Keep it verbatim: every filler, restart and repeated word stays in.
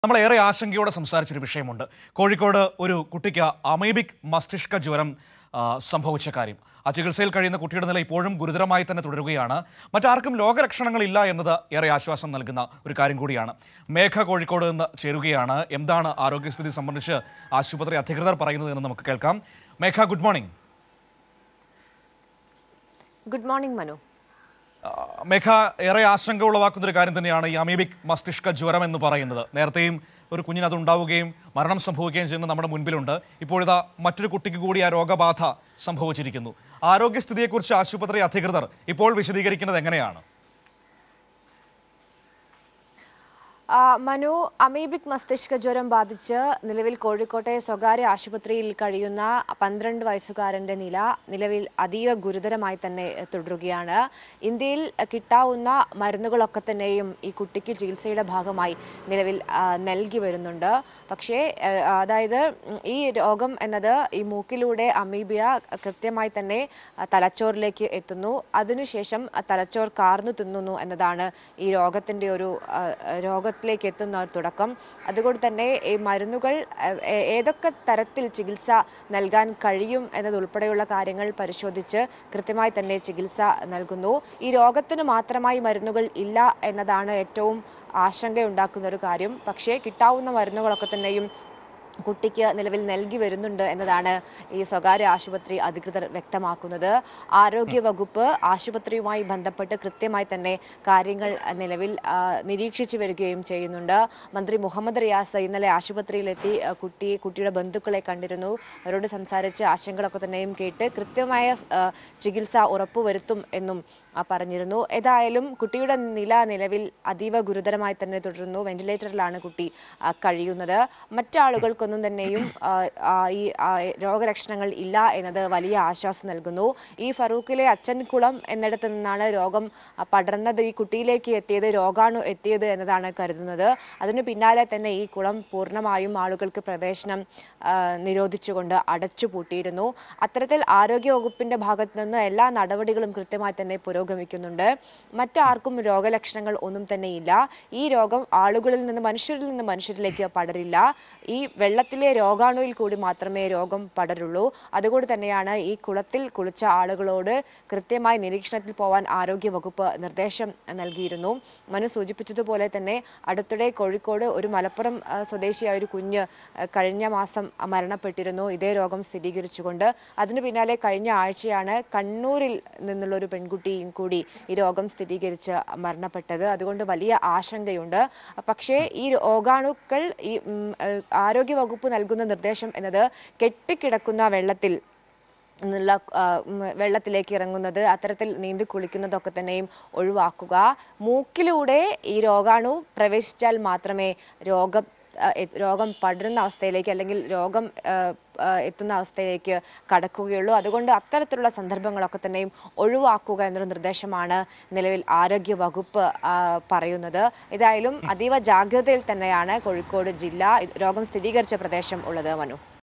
നമ്മൾ ഏറെ ആശങ്കയോടെ സംസാരിച്ചൊരു വിഷയമുണ്ട്. കോഴിക്കോട് ഒരു കുട്ടിക്ക് അമീബിക് മസ്തിഷ്ക ജ്വരം ആ, സംഭവിച്ച കാര്യം. ആ ചികിത്സയിൽ കഴിയുന്ന കുട്ടിയുടെ നില ഇപ്പോഴും ഗുരുതരമായി തന്നെ തുടരുകയാണ്. മറ്റാർക്കും രോഗലക്ഷണങ്ങളില്ല എന്നത് ഏറെ ആശ്വാസം നൽകുന്ന ഒരു കാര്യം കൂടിയാണ്. മേഘ കോഴിക്കോട് നിന്ന് ചേരുകയാണ്. എന്താണ് ആരോഗ്യസ്ഥിതി സംബന്ധിച്ച് ആശുപത്രി അധികൃതർ പറയുന്നത് എന്ന് നമുക്ക് കേൾക്കാം. മേഘ, good morning. Good morning Manu. മേഘ, ഏറെ ആശങ്ക ഉളവാക്കുന്ന ഒരു കാര്യം തന്നെയാണ് ഈ അമീബിക് മസ്തിഷ്ക ജ്വരം എന്ന് പറയുന്നത്. നേരത്തെയും ഒരു കുഞ്ഞിന് അത് ഉണ്ടാവുകയും മരണം സംഭവിക്കുകയും ചെയ്യുന്നത് നമ്മുടെ മുൻപിലുണ്ട്. ഇപ്പോഴിതാ മറ്റൊരു കുട്ടിക്ക് കൂടി ആ രോഗബാധ സംഭവിച്ചിരിക്കുന്നു. ആരോഗ്യസ്ഥിതിയെക്കുറിച്ച് ആശുപത്രി അധികൃതർ ഇപ്പോൾ വിശദീകരിക്കുന്നത് എങ്ങനെയാണ്? മനു, അമീബിക് മസ്തിഷ്ക ജ്വരം ബാധിച്ച് നിലവിൽ കോഴിക്കോട്ടെ സ്വകാര്യ ആശുപത്രിയിൽ കഴിയുന്ന പന്ത്രണ്ട് വയസ്സുകാരന്റെ നില നിലവിൽ അതീവ ഗുരുതരമായി തന്നെ തുടരുകയാണ്. ഇന്ത്യയിൽ കിട്ടാവുന്ന മരുന്നുകളൊക്കെ തന്നെയും ഈ കുട്ടിക്ക് ചികിത്സയുടെ ഭാഗമായി നിലവിൽ നൽകി വരുന്നുണ്ട്. പക്ഷേ അതായത് ഈ രോഗം എന്നത് ഈ മൂക്കിലൂടെ അമീബിയ കൃത്യമായി തന്നെ തലച്ചോറിലേക്ക് എത്തുന്നു. അതിനുശേഷം തലച്ചോർ കാർന്നു തിന്നുന്നു എന്നതാണ് ഈ രോഗത്തിൻ്റെ ഒരു രോഗ ിലേക്ക് എത്തുന്ന ഒരു തുടക്കം. അതുകൊണ്ട് തന്നെ ഈ മരുന്നുകൾ ഏതൊക്കെ തരത്തിൽ ചികിത്സ നൽകാൻ കഴിയും എന്നതുൾപ്പെടെയുള്ള കാര്യങ്ങൾ പരിശോധിച്ച് കൃത്യമായി തന്നെ ചികിത്സ നൽകുന്നു. ഈ രോഗത്തിന് മാത്രമായി മരുന്നുകൾ ഇല്ല എന്നതാണ് ഏറ്റവും ആശങ്കയുണ്ടാക്കുന്ന ഒരു കാര്യം. പക്ഷേ കിട്ടാവുന്ന മരുന്നുകളൊക്കെ തന്നെയും കുട്ടിക്ക് നിലവിൽ നൽകി വരുന്നുണ്ട് എന്നതാണ് ഈ സ്വകാര്യ ആശുപത്രി അധികൃതർ വ്യക്തമാക്കുന്നത്. ആരോഗ്യ വകുപ്പ് ആശുപത്രിയുമായി ബന്ധപ്പെട്ട് കൃത്യമായി തന്നെ കാര്യങ്ങൾ നിലവിൽ നിരീക്ഷിച്ചു വരികയും ചെയ്യുന്നുണ്ട്. മന്ത്രി മുഹമ്മദ് റിയാസ് ഇന്നലെ ആശുപത്രിയിലെത്തി കുട്ടി കുട്ടിയുടെ ബന്ധുക്കളെ കണ്ടിരുന്നു. അവരോട് സംസാരിച്ച് ആശങ്കകളൊക്കെ തന്നെയും കേട്ട് കൃത്യമായ ചികിത്സ ഉറപ്പുവരുത്തും എന്നും പറഞ്ഞിരുന്നു. ഏതായാലും കുട്ടിയുടെ നില നിലവിൽ അതീവ ഗുരുതരമായി തന്നെ തുടരുന്നു. വെന്റിലേറ്ററിലാണ് കുട്ടി കഴിയുന്നത്. മറ്റാളുകൾക്ക് ഒന്നും തന്നെയും ഈ രോഗലക്ഷണങ്ങൾ ഇല്ല എന്നത് വലിയ ആശ്വാസം നൽകുന്നു. ഈ ഫറൂഖിലെ അച്ചൻകുളം എന്നിടത്ത് നിന്നാണ് രോഗം പടർന്നത്, ഈ കുട്ടിയിലേക്ക് എത്തിയത്, രോഗാണു എത്തിയത് എന്നതാണ് കരുതുന്നത്. അതിനു പിന്നാലെ തന്നെ ഈ കുളം പൂർണ്ണമായും ആളുകൾക്ക് പ്രവേശനം നിരോധിച്ചുകൊണ്ട് അടച്ചുപൂട്ടിയിരുന്നു. അത്തരത്തിൽ ആരോഗ്യവകുപ്പിന്റെ ഭാഗത്തു നിന്ന് എല്ലാ നടപടികളും കൃത്യമായി തന്നെ പുരോഗമിക്കുന്നുണ്ട്. മറ്റാർക്കും രോഗലക്ഷണങ്ങൾ ഒന്നും തന്നെയില്ല. ഈ രോഗം ആളുകളിൽ നിന്ന് മനുഷ്യരിൽ നിന്ന് മനുഷ്യരിലേക്ക് പടരില്ല. ഈ വെള്ളത്തിലെ രോഗാണുവിൽ കൂടി മാത്രമേ രോഗം പടരുള്ളൂ. അതുകൊണ്ട് തന്നെയാണ് ഈ കുളത്തിൽ കുളിച്ച ആളുകളോട് കൃത്യമായി നിരീക്ഷണത്തിൽ പോവാൻ ആരോഗ്യ വകുപ്പ് നിർദ്ദേശം നൽകിയിരുന്നു. മനു സൂചിപ്പിച്ചതുപോലെ തന്നെ അടുത്തിടെ കോഴിക്കോട് ഒരു മലപ്പുറം സ്വദേശിയായ ഒരു കുഞ്ഞ് കഴിഞ്ഞ മാസം മരണപ്പെട്ടിരുന്നു ഇതേ രോഗം സ്ഥിരീകരിച്ചുകൊണ്ട്. അതിനു പിന്നാലെ കഴിഞ്ഞ ആഴ്ചയാണ് കണ്ണൂരിൽ നിന്നുള്ള ഒരു പെൺകുട്ടിയും കൂടി ഈ രോഗം സ്ഥിരീകരിച്ച് മരണപ്പെട്ടത്. അതുകൊണ്ട് വലിയ ആശങ്കയുണ്ട്. പക്ഷേ ഈ രോഗാണുക്കൾ ഈ ആരോഗ്യ വകുപ്പ് നൽകുന്ന നിർദ്ദേശം എന്നത് കെട്ടിക്കിടക്കുന്ന വെള്ളത്തിൽ നിന്നുള്ള വെള്ളത്തിലേക്ക് ഇറങ്ങുന്നത്, അത്തരത്തിൽ നീന്തി കുളിക്കുന്നതൊക്കെ തന്നെയും ഒഴിവാക്കുക. മൂക്കിലൂടെ ഈ രോഗാണു പ്രവേശിച്ചാൽ മാത്രമേ രോഗം രോഗം പടരുന്ന അവസ്ഥയിലേക്ക് അല്ലെങ്കിൽ രോഗം എത്തുന്ന അവസ്ഥയിലേക്ക് കടക്കുകയുള്ളൂ. അതുകൊണ്ട് അത്തരത്തിലുള്ള സന്ദർഭങ്ങളൊക്കെ തന്നെയും ഒഴിവാക്കുക എന്നൊരു നിർദ്ദേശമാണ് നിലവിൽ ആരോഗ്യ വകുപ്പ് പറയുന്നത്. ഏതായാലും അതീവ ജാഗ്രതയിൽ തന്നെയാണ് കോഴിക്കോട് ജില്ല രോഗം സ്ഥിരീകരിച്ച പ്രദേശം ഉള്ളത്. മനു.